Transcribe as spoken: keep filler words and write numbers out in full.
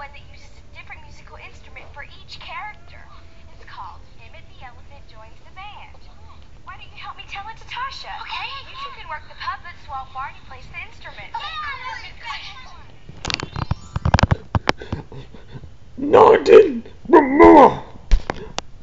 one that uses a different musical instrument for each character. It's called Emmett the Elephant Joins the Band. Why don't you help me tell it to Tasha? Okay. You two can work the puppets while Barney plays the instrument. No, I didn't.